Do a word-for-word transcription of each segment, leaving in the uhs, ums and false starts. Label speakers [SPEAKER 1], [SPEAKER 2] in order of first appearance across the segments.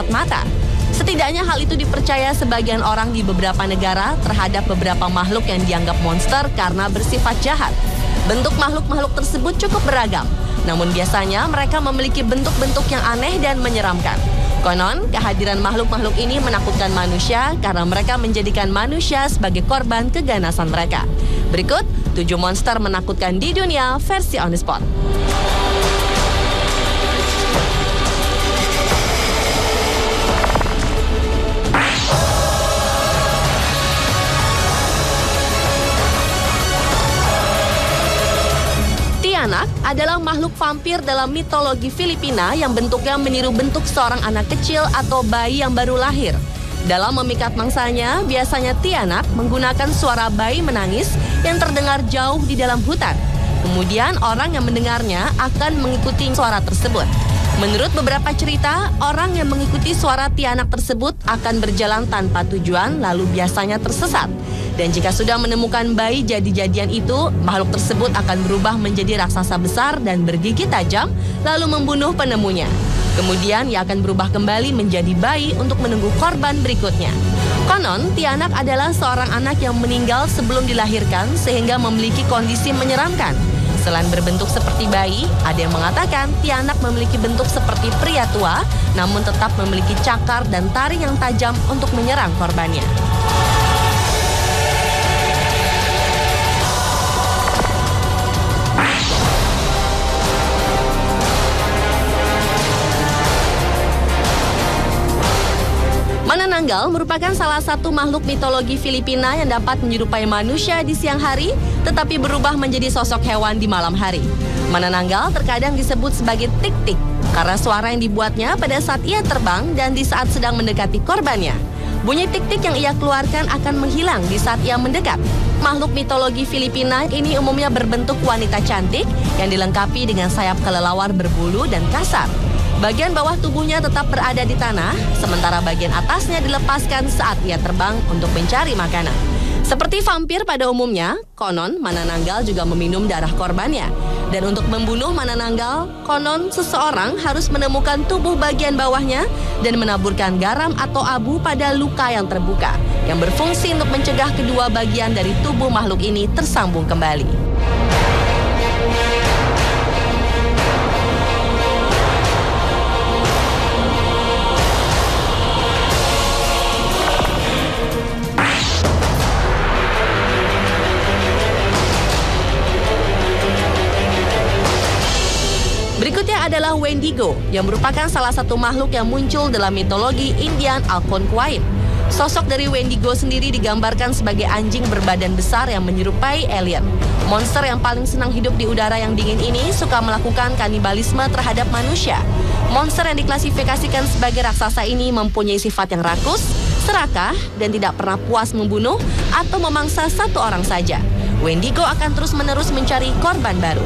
[SPEAKER 1] kasat mata. Setidaknya hal itu dipercaya sebagian orang di beberapa negara terhadap beberapa makhluk yang dianggap monster karena bersifat jahat. Bentuk makhluk-makhluk tersebut cukup beragam, namun biasanya mereka memiliki bentuk-bentuk yang aneh dan menyeramkan. Konon, kehadiran makhluk-makhluk ini menakutkan manusia karena mereka menjadikan manusia sebagai korban keganasan mereka. Berikut, tujuh monster menakutkan di dunia versi On The Spot. Tianak adalah makhluk vampir dalam mitologi Filipina yang bentuknya meniru bentuk seorang anak kecil atau bayi yang baru lahir. Dalam memikat mangsanya, biasanya Tianak menggunakan suara bayi menangis yang terdengar jauh di dalam hutan. Kemudian orang yang mendengarnya akan mengikuti suara tersebut. Menurut beberapa cerita, orang yang mengikuti suara Tianak tersebut akan berjalan tanpa tujuan lalu biasanya tersesat. Dan jika sudah menemukan bayi jadi-jadian itu, makhluk tersebut akan berubah menjadi raksasa besar dan bergigi tajam, lalu membunuh penemunya. Kemudian ia akan berubah kembali menjadi bayi untuk menunggu korban berikutnya. Konon, Tianak adalah seorang anak yang meninggal sebelum dilahirkan sehingga memiliki kondisi menyeramkan. Selain berbentuk seperti bayi, ada yang mengatakan Tianak memiliki bentuk seperti pria tua, namun tetap memiliki cakar dan taring yang tajam untuk menyerang korbannya. Manananggal merupakan salah satu makhluk mitologi Filipina yang dapat menyerupai manusia di siang hari, tetapi berubah menjadi sosok hewan di malam hari. Manananggal terkadang disebut sebagai tik-tik, karena suara yang dibuatnya pada saat ia terbang dan di saat sedang mendekati korbannya. Bunyi tik-tik yang ia keluarkan akan menghilang di saat ia mendekat. Makhluk mitologi Filipina ini umumnya berbentuk wanita cantik yang dilengkapi dengan sayap kelelawar berbulu dan kasar. Bagian bawah tubuhnya tetap berada di tanah, sementara bagian atasnya dilepaskan saat ia terbang untuk mencari makanan. Seperti vampir pada umumnya, konon Manananggal juga meminum darah korbannya. Dan untuk membunuh Manananggal, konon seseorang harus menemukan tubuh bagian bawahnya dan menaburkan garam atau abu pada luka yang terbuka, yang berfungsi untuk mencegah kedua bagian dari tubuh makhluk ini tersambung kembali. Berikutnya adalah Wendigo, yang merupakan salah satu makhluk yang muncul dalam mitologi Indian Algonquin. Sosok dari Wendigo sendiri digambarkan sebagai anjing berbadan besar yang menyerupai alien. Monster yang paling senang hidup di udara yang dingin ini suka melakukan kanibalisme terhadap manusia. Monster yang diklasifikasikan sebagai raksasa ini mempunyai sifat yang rakus, serakah, dan tidak pernah puas membunuh atau memangsa satu orang saja. Wendigo akan terus-menerus mencari korban baru.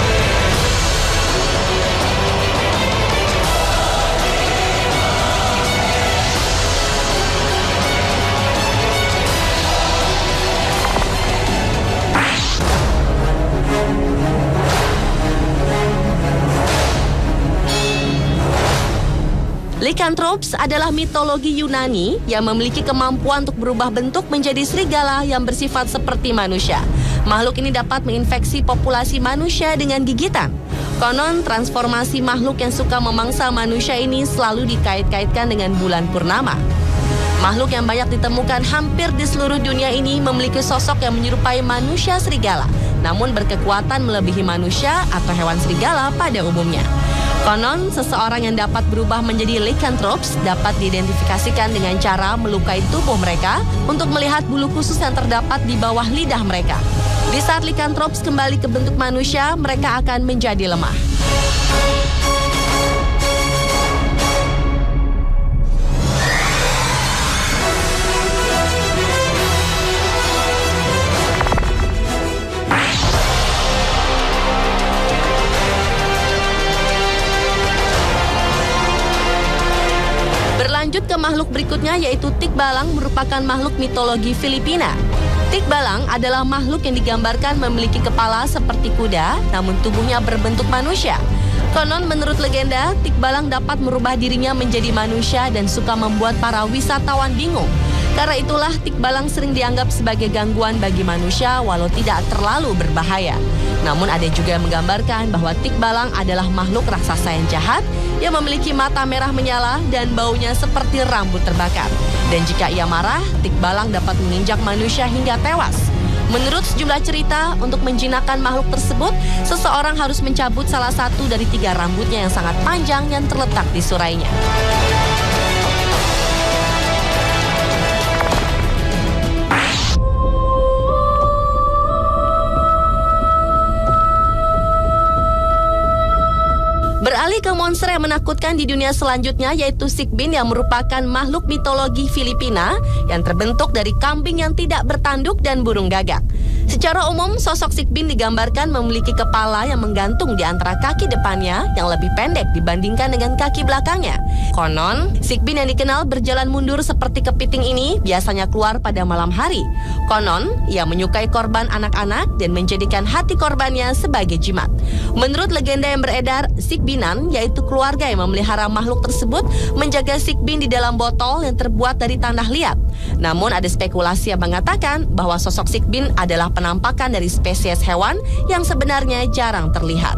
[SPEAKER 1] Lycanthropes adalah mitologi Yunani yang memiliki kemampuan untuk berubah bentuk menjadi serigala yang bersifat seperti manusia. Makhluk ini dapat menginfeksi populasi manusia dengan gigitan. Konon, transformasi makhluk yang suka memangsa manusia ini selalu dikait-kaitkan dengan bulan purnama. Makhluk yang banyak ditemukan hampir di seluruh dunia ini memiliki sosok yang menyerupai manusia serigala, namun berkekuatan melebihi manusia atau hewan serigala pada umumnya. Konon, seseorang yang dapat berubah menjadi lycanthropes dapat diidentifikasikan dengan cara melukai tubuh mereka untuk melihat bulu khusus yang terdapat di bawah lidah mereka. Di saat lycanthropes kembali ke bentuk manusia, mereka akan menjadi lemah. Lanjut ke makhluk berikutnya, yaitu Tikbalang, merupakan makhluk mitologi Filipina. Tikbalang adalah makhluk yang digambarkan memiliki kepala seperti kuda, namun tubuhnya berbentuk manusia. Konon menurut legenda, Tikbalang dapat merubah dirinya menjadi manusia dan suka membuat para wisatawan bingung. Karena itulah Tikbalang sering dianggap sebagai gangguan bagi manusia walau tidak terlalu berbahaya. Namun ada juga yang menggambarkan bahwa Tikbalang adalah makhluk raksasa yang jahat yang memiliki mata merah menyala dan baunya seperti rambut terbakar. Dan jika ia marah, Tikbalang dapat menginjak manusia hingga tewas. Menurut sejumlah cerita, untuk menjinakkan makhluk tersebut, seseorang harus mencabut salah satu dari tiga rambutnya yang sangat panjang yang terletak di surainya. Beralih ke monster yang menakutkan di dunia selanjutnya, yaitu Sigbin yang merupakan makhluk mitologi Filipina yang terbentuk dari kambing yang tidak bertanduk dan burung gagak. Secara umum, sosok Sigbin digambarkan memiliki kepala yang menggantung di antara kaki depannya yang lebih pendek dibandingkan dengan kaki belakangnya. Konon, Sigbin yang dikenal berjalan mundur seperti kepiting ini biasanya keluar pada malam hari. Konon, ia menyukai korban anak-anak dan menjadikan hati korbannya sebagai jimat. Menurut legenda yang beredar, Sigbinan, yaitu keluarga yang memelihara makhluk tersebut, menjaga Sigbin di dalam botol yang terbuat dari tanah liat. Namun ada spekulasi yang mengatakan bahwa sosok Sigbin adalah penampakan dari spesies hewan yang sebenarnya jarang terlihat.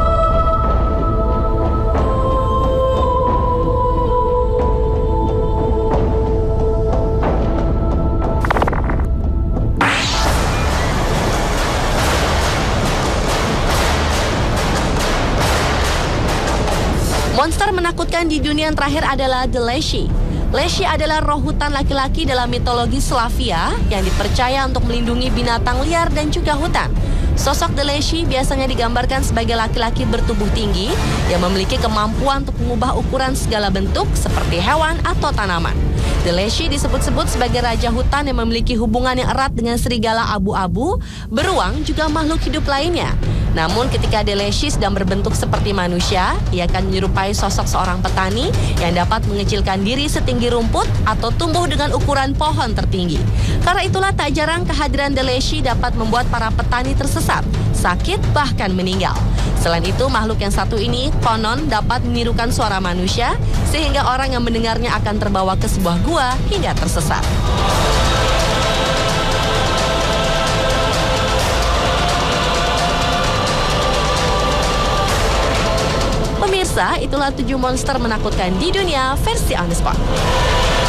[SPEAKER 1] Monster menakutkan di dunia yang terakhir adalah The Leshy. Leshy adalah roh hutan laki-laki dalam mitologi Slavia yang dipercaya untuk melindungi binatang liar dan juga hutan. Sosok The Leshy biasanya digambarkan sebagai laki-laki bertubuh tinggi yang memiliki kemampuan untuk mengubah ukuran segala bentuk seperti hewan atau tanaman. The Leshy disebut-sebut sebagai raja hutan yang memiliki hubungan yang erat dengan serigala abu-abu, beruang, juga makhluk hidup lainnya. Namun ketika The Leshy sedang berbentuk seperti manusia, ia akan menyerupai sosok seorang petani yang dapat mengecilkan diri setinggi rumput atau tumbuh dengan ukuran pohon tertinggi. Karena itulah tak jarang kehadiran The Leshy dapat membuat para petani tersesat, sakit, bahkan meninggal. Selain itu, makhluk yang satu ini konon dapat menirukan suara manusia sehingga orang yang mendengarnya akan terbawa ke sebuah gua hingga tersesat. Pemirsa, itulah tujuh monster menakutkan di dunia versi On The Spot.